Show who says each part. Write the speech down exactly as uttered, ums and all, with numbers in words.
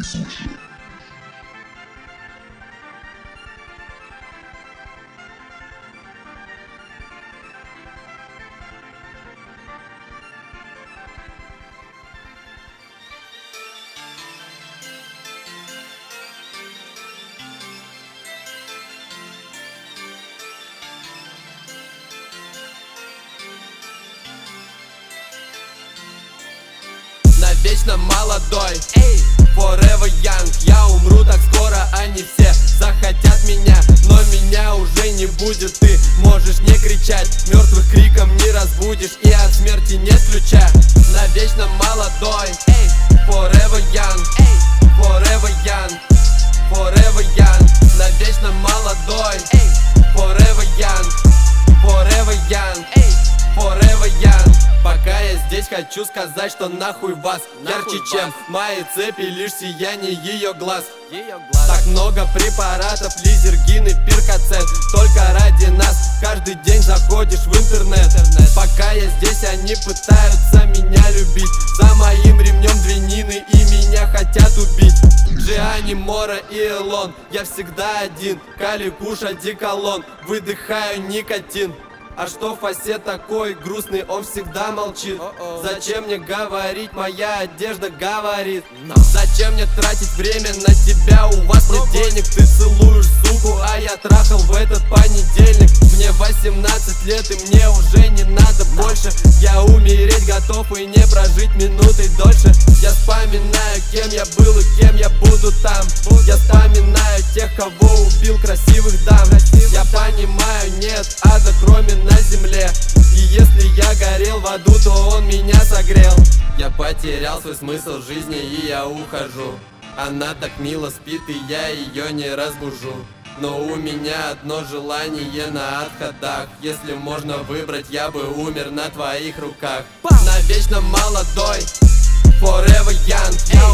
Speaker 1: Навечно молодой, forever young. Я умру так скоро, они все захотят меня, но меня уже не будет. Ты можешь не кричать, мертвых криком не разбудишь, и от смерти нет ключа. Навечно молодой, forever young, forever young, forever young. Навечно молодой, forever young, forever young, forever young. Пока я здесь, хочу сказать, что нахуй вас ярче, чем мои цепи, лишь сияние ее глаз. Так много препаратов, лизергин и перкоцет, только ради нас каждый день заходишь в интернет. Пока я здесь, они пытаются меня любить, за моим ремнем две Нины и меня хотят убить. Джиани, Мора и Элон, я всегда один, Кали, Куш, одеколон, выдыхаю никотин. А что Фасе такой грустный, он всегда молчит. Зачем мне говорить, моя одежда говорит. Зачем мне тратить время на тебя, у вас нет денег. Ты целуешь суку, а я трахал в этот понедельник. Мне восемнадцать лет и мне уже не надо больше. Я умереть готов и не прожить минутой дольше. Я вспоминаю, кем я был и кем я буду там. Я вспоминаю тех, кого убил, красивых дам. Я понимаю, нет ада кроме на земле, и если я горел в аду, то он меня согрел. Я потерял свой смысл жизни и я ухожу. Она так мило спит и я ее не разбужу. Но у меня одно желание на отходах. Если можно выбрать, я бы умер на твоих руках. Навечно молодой, forever young.